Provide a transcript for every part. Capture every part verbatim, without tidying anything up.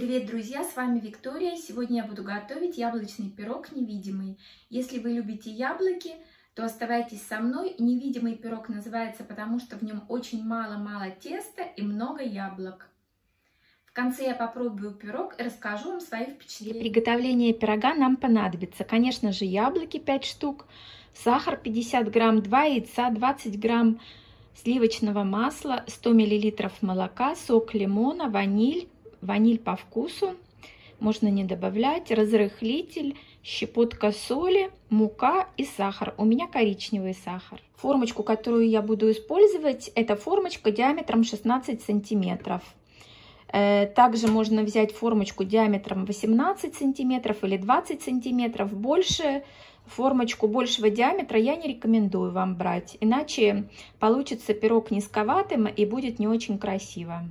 Привет, друзья! С вами Виктория. Сегодня я буду готовить яблочный пирог невидимый. Если вы любите яблоки, то оставайтесь со мной. Невидимый пирог называется, потому что в нем очень мало-мало теста и много яблок. В конце я попробую пирог и расскажу вам свои впечатления. Для приготовления пирога нам понадобится, конечно же, яблоки пять штук, сахар пятьдесят грамм, два яйца, двадцать грамм сливочного масла, сто миллилитров молока, сок лимона, ваниль, ваниль по вкусу, можно не добавлять, разрыхлитель, щепотка соли, мука и сахар. У меня коричневый сахар. Формочку, которую я буду использовать, это формочка диаметром шестнадцать сантиметров. Также можно взять формочку диаметром восемнадцать сантиметров или двадцать сантиметров. Больше формочку большего диаметра я не рекомендую вам брать, иначе получится пирог низковатым и будет не очень красиво.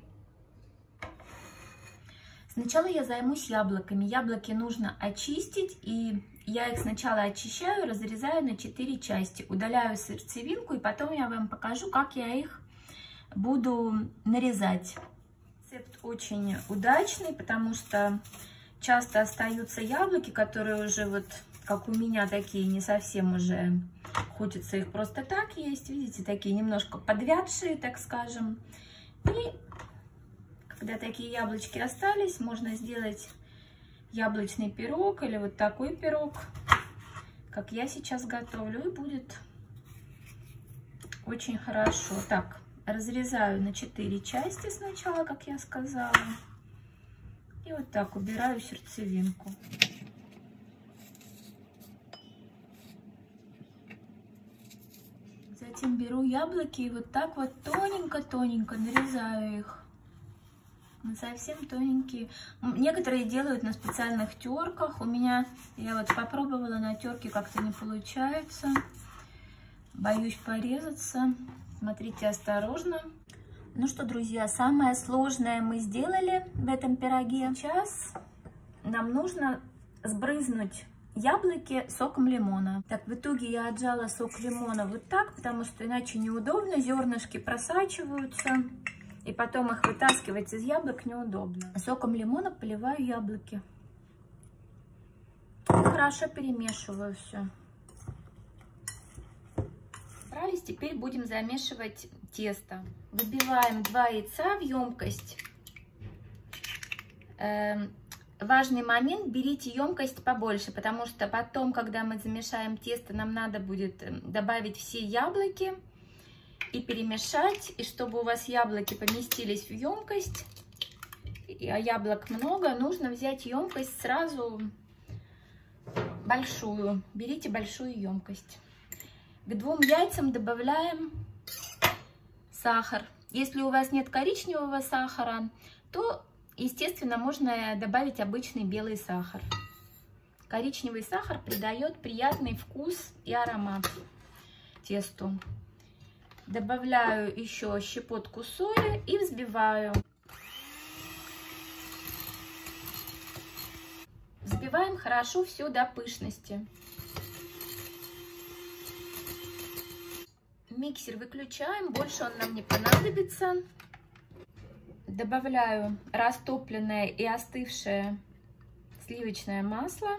Сначала я займусь яблоками. Яблоки нужно очистить, и я их сначала очищаю, разрезаю на четыре части, удаляю сердцевинку, и потом я вам покажу, как я их буду нарезать. Рецепт очень удачный, потому что часто остаются яблоки, которые уже вот, как у меня, такие не совсем уже хочется их просто так есть. Видите, такие немножко подвядшие, так скажем. И когда такие яблочки остались, можно сделать яблочный пирог или вот такой пирог, как я сейчас готовлю, и будет очень хорошо. Так, разрезаю на четыре части сначала, как я сказала, и вот так убираю сердцевинку. Затем беру яблоки и вот так вот тоненько-тоненько нарезаю их. Совсем тоненькие. Некоторые делают на специальных терках. У меня, я вот попробовала на терке, как-то не получается. Боюсь порезаться. Смотрите осторожно. Ну что, друзья, самое сложное мы сделали в этом пироге. Сейчас нам нужно сбрызнуть яблоки соком лимона. Так, в итоге я отжала сок лимона вот так, потому что иначе неудобно. Зернышки просачиваются. И потом их вытаскивать из яблок неудобно. Соком лимона поливаю яблоки. Хорошо перемешиваю все. Справились, теперь будем замешивать тесто. Выбиваем два яйца в емкость. Эм, важный момент, берите емкость побольше, потому что потом, когда мы замешаем тесто, нам надо будет добавить все яблоки и перемешать, и чтобы у вас яблоки поместились в емкость, а яблок много, нужно взять емкость сразу большую. Берите большую емкость. К двум яйцам добавляем сахар. Если у вас нет коричневого сахара, то, естественно, можно добавить обычный белый сахар. Коричневый сахар придает приятный вкус и аромат тесту. Добавляю еще щепотку соли и взбиваю. Взбиваем хорошо все до пышности. Миксер выключаем, больше он нам не понадобится. Добавляю растопленное и остывшее сливочное масло.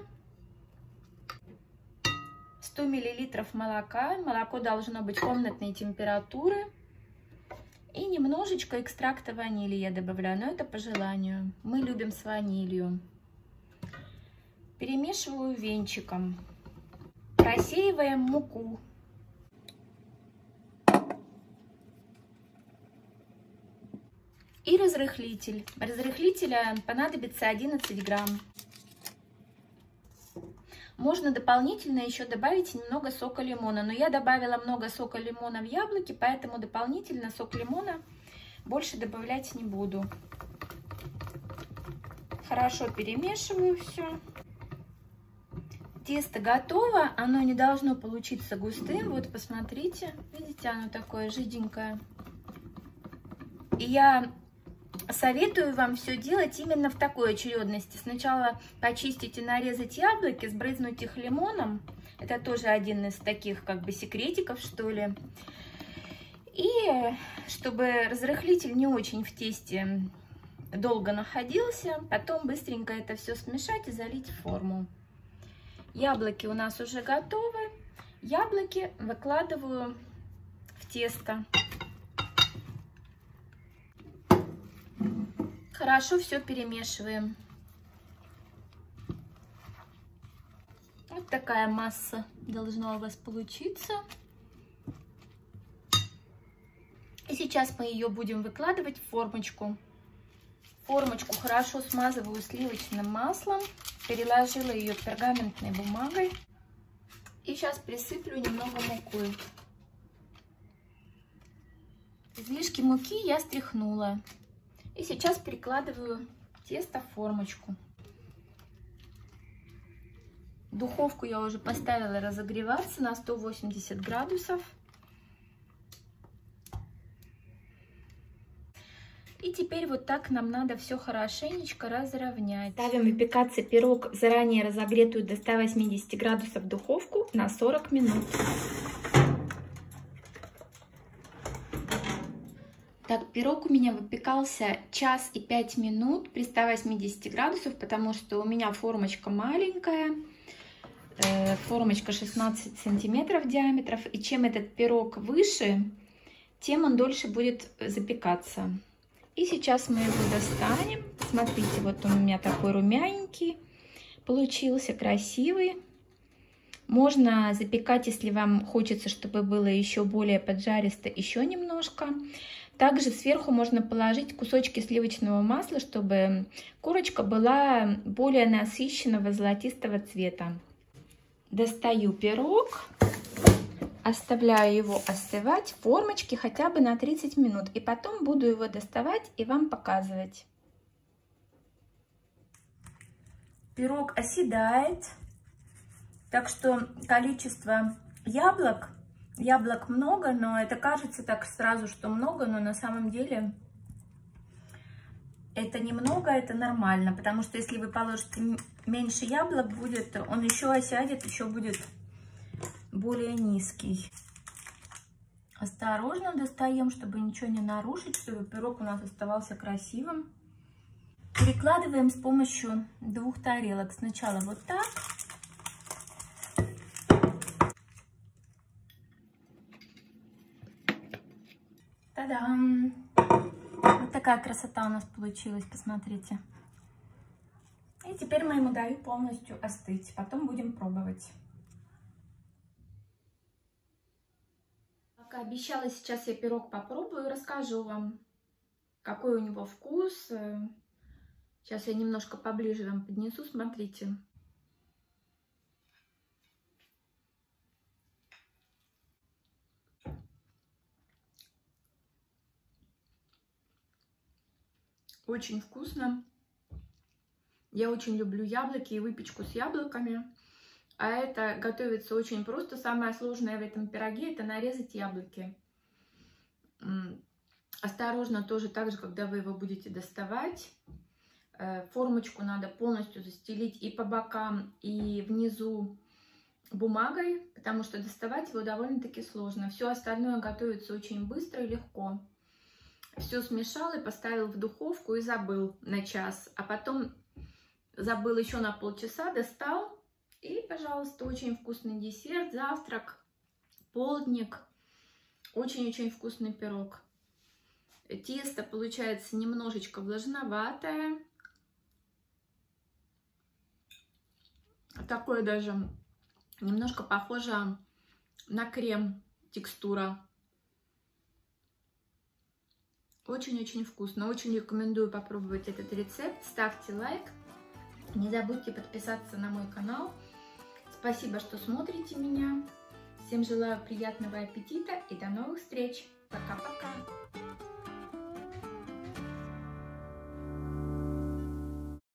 сто миллилитров молока. Молоко должно быть комнатной температуры. И немножечко экстракта ванили я добавляю, но это по желанию. Мы любим с ванилью. Перемешиваю венчиком. Просеиваем муку. И разрыхлитель. Разрыхлителя понадобится одиннадцать грамм. Можно дополнительно еще добавить немного сока лимона, но я добавила много сока лимона в яблоки, поэтому дополнительно сок лимона больше добавлять не буду. Хорошо перемешиваю все. Тесто готово, оно не должно получиться густым. Вот посмотрите, видите, оно такое жиденькое. И я советую вам все делать именно в такой очередности. Сначала почистить и нарезать яблоки, сбрызнуть их лимоном. Это тоже один из таких как бы секретиков, что ли. И чтобы разрыхлитель не очень в тесте долго находился. Потом быстренько это все смешать и залить в форму. Яблоки у нас уже готовы. Яблоки выкладываю в тесто. Хорошо все перемешиваем. Вот такая масса должна у вас получиться. И сейчас мы ее будем выкладывать в формочку. Формочку хорошо смазываю сливочным маслом. Переложила ее пергаментной бумагой. И сейчас присыплю немного мукой. Излишки муки я стряхнула. И сейчас перекладываю тесто в формочку. Духовку я уже поставила разогреваться на сто восемьдесят градусов. И теперь вот так нам надо все хорошенечко разровнять. Ставим выпекаться пирог в заранее разогретую до ста восьмидесяти градусов духовку на сорок минут. Так, пирог у меня выпекался час и пять минут при ста восьмидесяти градусах, потому что у меня формочка маленькая, э, формочка шестнадцать сантиметров диаметров, и чем этот пирог выше, тем он дольше будет запекаться. И сейчас мы его достанем. Смотрите, вот он у меня такой румяненький получился, красивый. Можно запекать, если вам хочется, чтобы было еще более поджаристо, еще немножко. Также сверху можно положить кусочки сливочного масла, чтобы корочка была более насыщенного золотистого цвета. Достаю пирог. Оставляю его остывать в формочке хотя бы на тридцать минут. И потом буду его доставать и вам показывать. Пирог оседает. Так что количество яблок, яблок много, но это кажется так сразу, что много, но на самом деле это немного, это нормально. Потому что если вы положите меньше яблок, будет, он еще осядет, еще будет более низкий. Осторожно достаем, чтобы ничего не нарушить, чтобы пирог у нас оставался красивым. Перекладываем с помощью двух тарелок. Сначала вот так. Та-дам! Вот такая красота у нас получилась, посмотрите. И теперь мы ему даю полностью остыть. Потом будем пробовать. Как обещала, сейчас я пирог попробую и расскажу вам, какой у него вкус. Сейчас я немножко поближе вам поднесу, смотрите. Очень вкусно. Я очень люблю яблоки и выпечку с яблоками. А это готовится очень просто. Самое сложное в этом пироге — это нарезать яблоки. Осторожно тоже, так же, когда вы его будете доставать. Формочку надо полностью застелить и по бокам, и внизу бумагой, потому что доставать его довольно-таки сложно. Все остальное готовится очень быстро и легко. Все смешал и поставил в духовку и забыл на час. А потом забыл еще на полчаса, достал. И, пожалуйста, очень вкусный десерт, завтрак, полдник. Очень-очень вкусный пирог. Тесто получается немножечко влажноватое. Такое даже немножко похоже на крем текстура. Очень-очень вкусно. Очень рекомендую попробовать этот рецепт. Ставьте лайк. Не забудьте подписаться на мой канал. Спасибо, что смотрите меня. Всем желаю приятного аппетита и до новых встреч. Пока-пока.